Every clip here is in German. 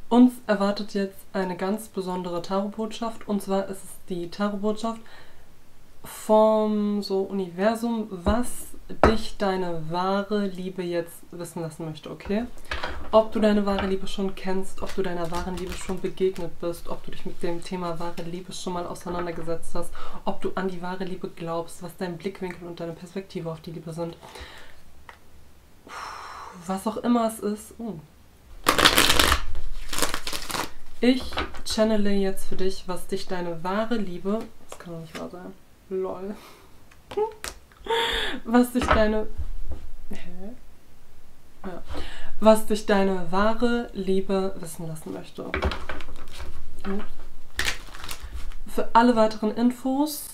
Uns erwartet jetzt eine ganz besondere Tarotbotschaft. Und zwar ist es die Tarotbotschaft vom so Universum, was dich deine wahre Liebe jetzt wissen lassen möchte, okay? Ob du deine wahre Liebe schon kennst, ob du deiner wahren Liebe schon begegnet bist, ob du dich mit dem Thema wahre Liebe schon mal auseinandergesetzt hast, ob du an die wahre Liebe glaubst, was dein Blickwinkel und deine Perspektive auf die Liebe sind. Was auch immer es ist. Ich channele jetzt für dich, was dich deine wahre Liebe... Das kann doch nicht wahr sein. Lol. Was dich deine... Hä? Ja. Was dich deine wahre Liebe wissen lassen möchte. Für alle weiteren Infos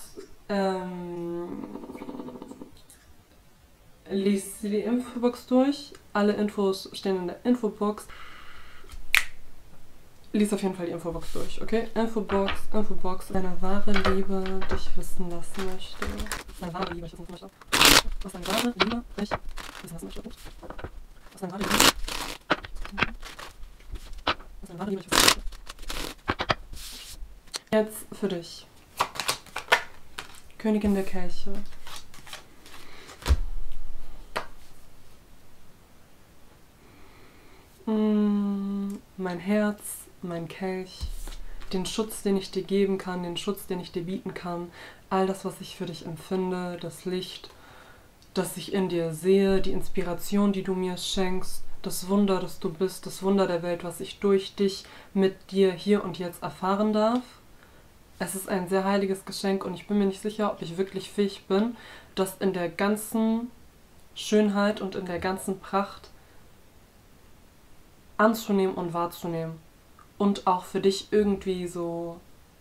liest sie die Infobox durch. Alle Infos stehen in der Infobox. Lies auf jeden Fall die Infobox durch, okay? Infobox, deine wahre Liebe dich wissen lassen möchte. Deine wahre Liebe dich wissen lassen möchte. Was deine wahre Liebe dich wissen lassen möchte. Was deine wahre Liebe dich Was deine wahre Liebe dich wissen lassen möchte. Jetzt für dich. Königin der Kelche. Mein Herz, mein Kelch, den Schutz, den ich dir geben kann, den Schutz, den ich dir bieten kann, all das, was ich für dich empfinde, das Licht, das ich in dir sehe, die Inspiration, die du mir schenkst, das Wunder, das du bist, das Wunder der Welt, was ich durch dich mit dir hier und jetzt erfahren darf. Es ist ein sehr heiliges Geschenk und ich bin mir nicht sicher, ob ich wirklich fähig bin, das in der ganzen Schönheit und in der ganzen Pracht anzunehmen und wahrzunehmen. Und auch für dich irgendwie so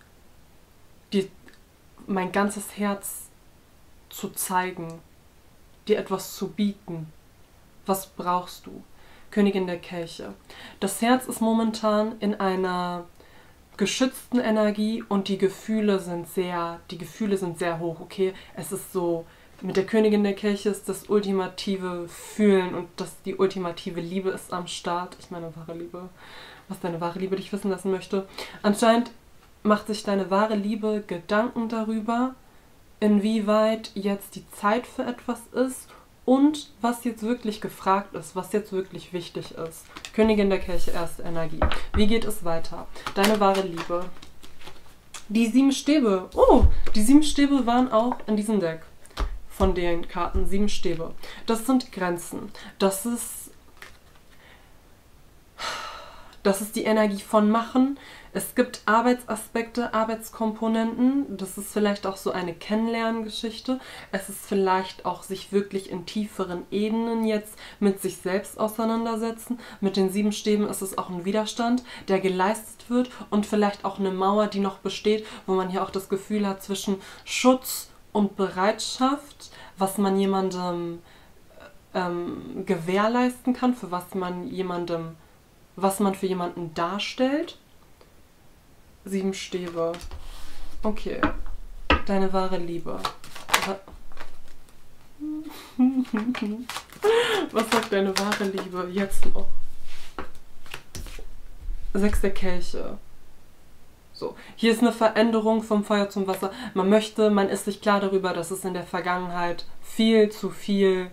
mein ganzes Herz zu zeigen, dir etwas zu bieten. Was brauchst du? Königin der Kelche. Das Herz ist momentan in einer geschützten Energie und die Gefühle sind sehr hoch, okay? Es ist so, mit der Königin der Kelche ist das ultimative Fühlen und die ultimative Liebe ist am Start. Ich meine wahre Liebe, was deine wahre Liebe dich wissen lassen möchte. Anscheinend macht sich deine wahre Liebe Gedanken darüber, inwieweit jetzt die Zeit für etwas ist und was jetzt wirklich gefragt ist, was jetzt wirklich wichtig ist. Königin der Kelche, erste Energie. Wie geht es weiter? Deine wahre Liebe. Die 7 Stäbe. Oh, die 7 Stäbe waren auch in diesem Deck. Von den Karten 7 Stäbe. Das sind Grenzen. Das ist die Energie von Machen. Es gibt Arbeitsaspekte, Arbeitskomponenten. Das ist vielleicht auch so eine Kennenlerngeschichte. Es ist vielleicht auch sich wirklich in tieferen Ebenen jetzt mit sich selbst auseinandersetzen. Mit den 7 Stäben ist es auch ein Widerstand, der geleistet wird und vielleicht auch eine Mauer, die noch besteht, wo man hier auch das Gefühl hat zwischen Schutz und Bereitschaft, was man jemandem gewährleisten kann, für was man für jemanden darstellt. 7 Stäbe. Okay. Deine wahre Liebe. Was sagt deine wahre Liebe jetzt noch? 6 der Kelche. So, hier ist eine Veränderung vom Feuer zum Wasser. Man ist sich klar darüber, dass es in der Vergangenheit viel zu viel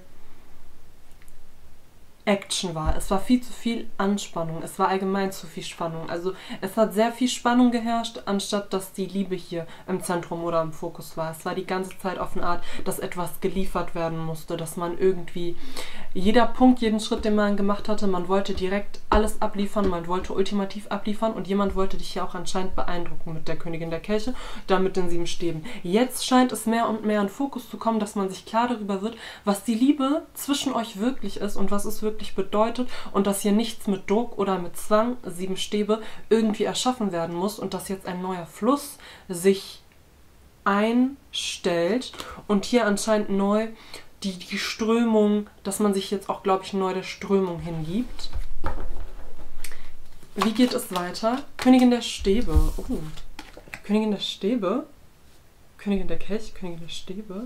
Action war. Es war viel zu viel Anspannung. Es war allgemein zu viel Spannung. Also es hat sehr viel Spannung geherrscht, anstatt dass die Liebe hier im Zentrum oder im Fokus war. Es war die ganze Zeit auf eine Art, dass etwas geliefert werden musste, dass man irgendwie jeder Punkt, jeden Schritt, den man gemacht hatte, man wollte direkt alles abliefern, man wollte ultimativ abliefern und jemand wollte dich hier auch anscheinend beeindrucken mit der Königin der Kelche, da mit den 7 Stäben. Jetzt scheint es mehr und mehr in Fokus zu kommen, dass man sich klar darüber wird, was die Liebe zwischen euch wirklich ist und was es wirklich bedeutet und dass hier nichts mit Druck oder mit Zwang, 7 Stäbe, irgendwie erschaffen werden muss und dass jetzt ein neuer Fluss sich einstellt und hier anscheinend neu die Strömung, dass man sich jetzt auch, glaube ich, neu der Strömung hingibt. Wie geht es weiter? Königin der Stäbe. Oh. Königin der Stäbe? Königin der Kelch? Königin der Stäbe?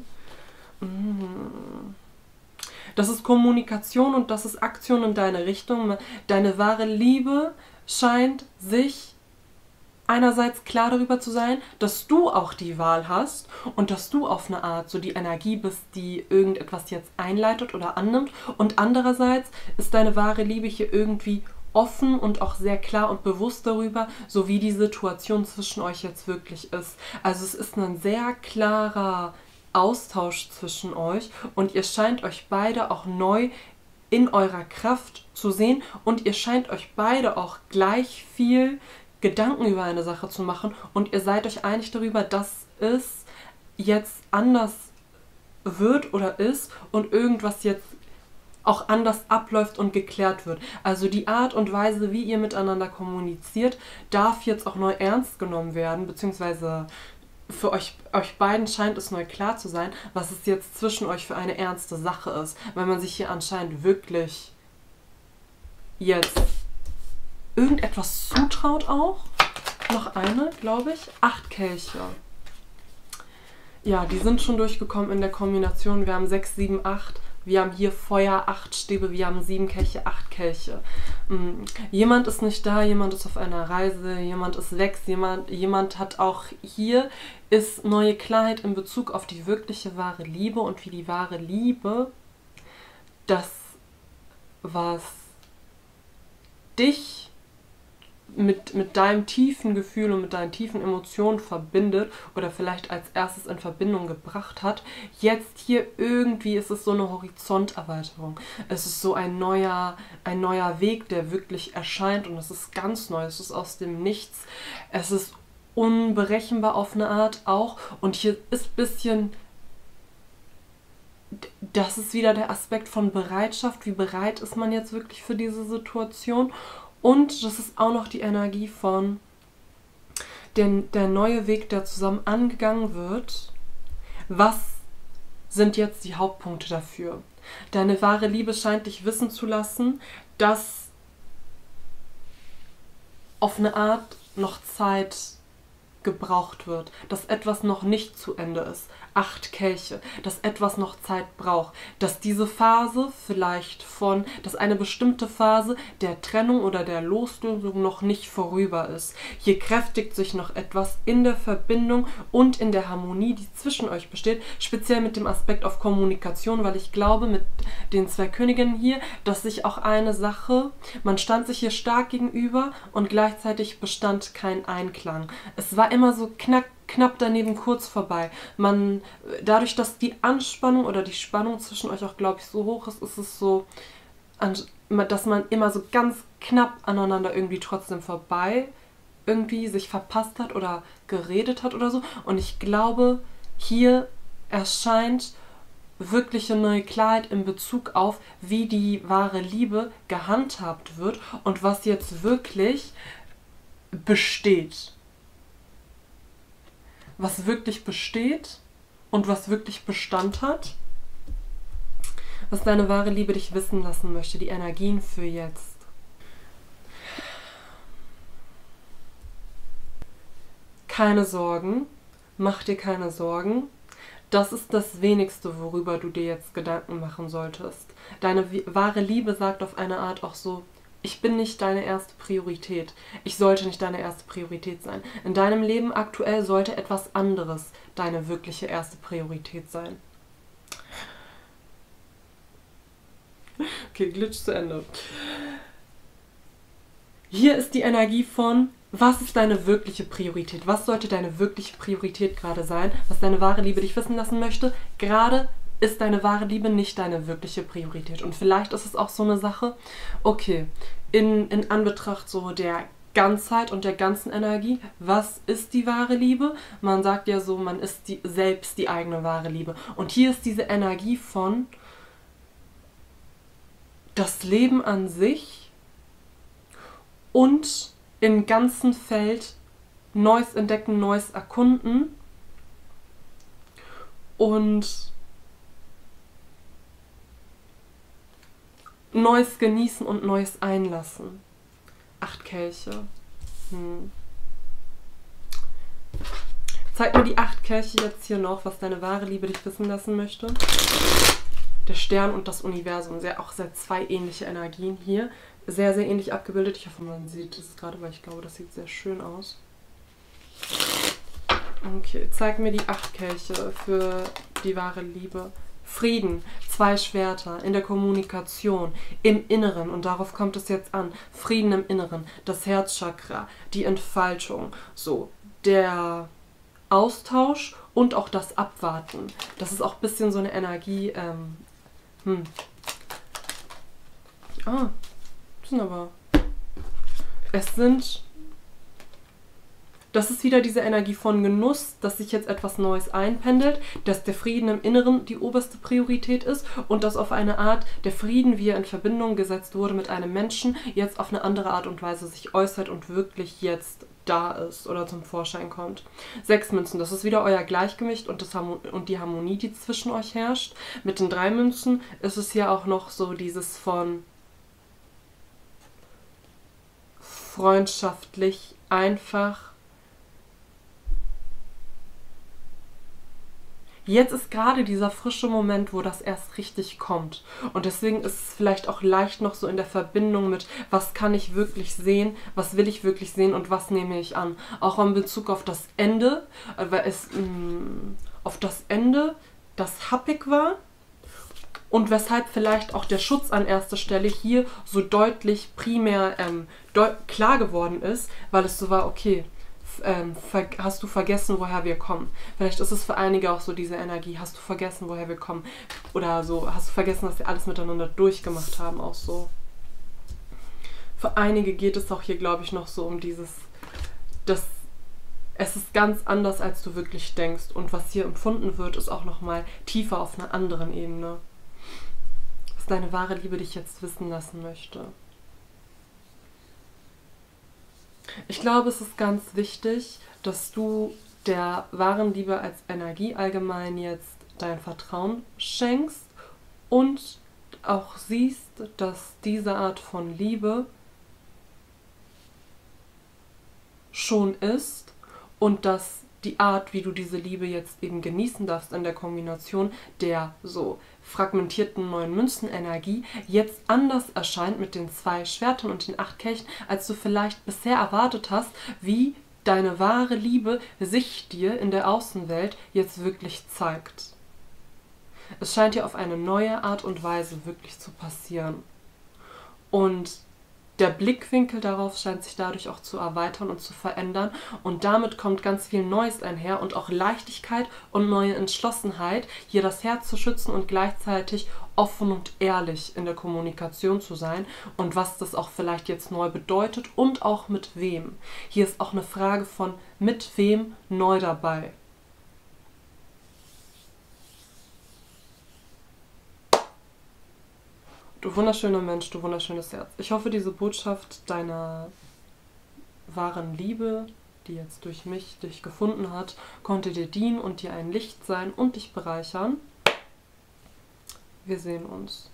Das ist Kommunikation und das ist Aktion in deine Richtung. Deine wahre Liebe scheint sich einerseits klar darüber zu sein, dass du auch die Wahl hast und dass du auf eine Art so die Energie bist, die irgendetwas jetzt einleitet oder annimmt. Und andererseits ist deine wahre Liebe hier irgendwie offen und auch sehr klar und bewusst darüber, so wie die Situation zwischen euch jetzt wirklich ist. Also es ist ein sehr klarer Austausch zwischen euch und ihr scheint euch beide auch neu in eurer Kraft zu sehen und ihr scheint euch beide auch gleich viel Gedanken über eine Sache zu machen und ihr seid euch einig darüber, dass es jetzt anders wird oder ist und irgendwas jetzt auch anders abläuft und geklärt wird. Also die Art und Weise, wie ihr miteinander kommuniziert, darf jetzt auch neu ernst genommen werden, beziehungsweise für euch beiden scheint es neu klar zu sein, was es jetzt zwischen euch für eine ernste Sache ist, weil man sich hier anscheinend wirklich jetzt irgendetwas zutraut auch. Noch eine, glaube ich. 8 Kelche. Ja, die sind schon durchgekommen in der Kombination. Wir haben 6, 7, 8. Wir haben hier Feuer, 8 Stäbe, wir haben 7 Kelche, 8 Kelche. Jemand ist nicht da, jemand ist auf einer Reise, jemand ist weg, jemand hat auch hier, ist neue Klarheit in Bezug auf die wirkliche wahre Liebe und wie die wahre Liebe, das, was dich mit deinem tiefen Gefühl und mit deinen tiefen Emotionen verbindet oder vielleicht als erstes in Verbindung gebracht hat, jetzt hier irgendwie ist es so eine Horizonterweiterung. Es ist so ein neuer Weg, der wirklich erscheint und es ist ganz neu, es ist aus dem Nichts, es ist unberechenbar auf eine Art auch und hier ist ein bisschen, das ist wieder der Aspekt von Bereitschaft, wie bereit ist man jetzt wirklich für diese Situation. Und das ist auch noch die Energie von der neue Weg, der zusammen angegangen wird. Was sind jetzt die Hauptpunkte dafür? Deine wahre Liebe scheint dich wissen zu lassen, dass auf eine Art noch Zeit gebraucht wird, dass etwas noch nicht zu Ende ist. 8 Kelche, dass etwas noch Zeit braucht, dass diese Phase vielleicht dass eine bestimmte Phase der Trennung oder der Loslösung noch nicht vorüber ist. Hier kräftigt sich noch etwas in der Verbindung und in der Harmonie, die zwischen euch besteht, speziell mit dem Aspekt auf Kommunikation, weil ich glaube mit den 2 Königinnen hier, dass sich auch eine Sache, man stand sich hier stark gegenüber und gleichzeitig bestand kein Einklang. Es war immer so knapp daneben kurz vorbei. Dadurch, dass die Anspannung oder die Spannung zwischen euch auch, glaube ich, so hoch ist, ist es so, dass man immer so ganz knapp aneinander irgendwie trotzdem vorbei irgendwie sich verpasst hat oder geredet hat oder so. Und ich glaube, hier erscheint wirkliche neue Klarheit in Bezug auf, wie die wahre Liebe gehandhabt wird und was jetzt wirklich besteht. Was wirklich besteht und was wirklich Bestand hat, was deine wahre Liebe dich wissen lassen möchte, die Energien für jetzt. Keine Sorgen, mach dir keine Sorgen. Das ist das Wenigste, worüber du dir jetzt Gedanken machen solltest. Deine wahre Liebe sagt auf eine Art auch so, ich bin nicht deine erste Priorität. Ich sollte nicht deine erste Priorität sein. In deinem Leben aktuell sollte etwas anderes deine wirkliche erste Priorität sein. Okay, Glitch zu Ende. Hier ist die Energie von, was ist deine wirkliche Priorität? Was sollte deine wirkliche Priorität gerade sein? Was deine wahre Liebe dich wissen lassen möchte? Gerade ist deine wahre Liebe nicht deine wirkliche Priorität. Und vielleicht ist es auch so eine Sache, okay, in Anbetracht so der Ganzheit und der ganzen Energie, was ist die wahre Liebe? Man sagt ja so, man ist selbst die eigene wahre Liebe. Und hier ist diese Energie von das Leben an sich und im ganzen Feld Neues entdecken, Neues erkunden und Neues genießen und Neues einlassen. 8 Kelche. Zeig mir die 8 Kelche jetzt hier noch, was deine wahre Liebe dich wissen lassen möchte. Der Stern und das Universum, auch sehr 2 ähnliche Energien hier. sehr, sehr ähnlich abgebildet. Ich hoffe, man sieht es gerade, weil ich glaube, das sieht sehr schön aus. Okay, zeig mir die 8 Kelche für die wahre Liebe. Frieden, 2 Schwerter in der Kommunikation, im Inneren, und darauf kommt es jetzt an. Frieden im Inneren, das Herzchakra, die Entfaltung, so, der Austausch und auch das Abwarten. Das ist auch ein bisschen so eine Energie, das sind aber... Das ist wieder diese Energie von Genuss, dass sich jetzt etwas Neues einpendelt, dass der Frieden im Inneren die oberste Priorität ist und dass auf eine Art der Frieden, wie er in Verbindung gesetzt wurde mit einem Menschen, jetzt auf eine andere Art und Weise sich äußert und wirklich jetzt da ist oder zum Vorschein kommt. 6 Münzen, das ist wieder euer Gleichgewicht und die Harmonie, die zwischen euch herrscht. Mit den 3 Münzen ist es hier auch noch so dieses von freundschaftlich, einfach. Jetzt ist gerade dieser frische Moment, wo das erst richtig kommt. Und deswegen ist es vielleicht auch leicht noch so in der Verbindung mit, was kann ich wirklich sehen, was will ich wirklich sehen und was nehme ich an. Auch in Bezug auf das Ende, weil es auf das Ende, das happig war. Und weshalb vielleicht auch der Schutz an erster Stelle hier so deutlich primär klar geworden ist, weil es so war, okay, hast du vergessen, woher wir kommen? Vielleicht ist es für einige auch so diese Energie, hast du vergessen, woher wir kommen? Oder so, hast du vergessen, was wir alles miteinander durchgemacht haben, auch so. Für einige geht es auch hier, glaube ich, noch so um dieses, dass es ist ganz anders, als du wirklich denkst. Und was hier empfunden wird, ist auch nochmal tiefer auf einer anderen Ebene. Was deine wahre Liebe dich jetzt wissen lassen möchte. Ich glaube, es ist ganz wichtig, dass du der wahren Liebe als Energie allgemein jetzt dein Vertrauen schenkst und auch siehst, dass diese Art von Liebe schon ist und dass die Art, wie du diese Liebe jetzt eben genießen darfst in der Kombination der so fragmentierten 9 Münzen-Energie jetzt anders erscheint mit den 2 Schwertern und den 8 Kelchen, als du vielleicht bisher erwartet hast, wie deine wahre Liebe sich dir in der Außenwelt jetzt wirklich zeigt. Es scheint dir auf eine neue Art und Weise wirklich zu passieren. Und der Blickwinkel darauf scheint sich dadurch auch zu erweitern und zu verändern und damit kommt ganz viel Neues einher und auch Leichtigkeit und neue Entschlossenheit, hier das Herz zu schützen und gleichzeitig offen und ehrlich in der Kommunikation zu sein und was das auch vielleicht jetzt neu bedeutet und auch mit wem. Hier ist auch eine Frage von mit wem neu dabei. Du wunderschöner Mensch, du wunderschönes Herz. Ich hoffe, diese Botschaft deiner wahren Liebe, die jetzt durch mich dich gefunden hat, konnte dir dienen und dir ein Licht sein und dich bereichern. Wir sehen uns.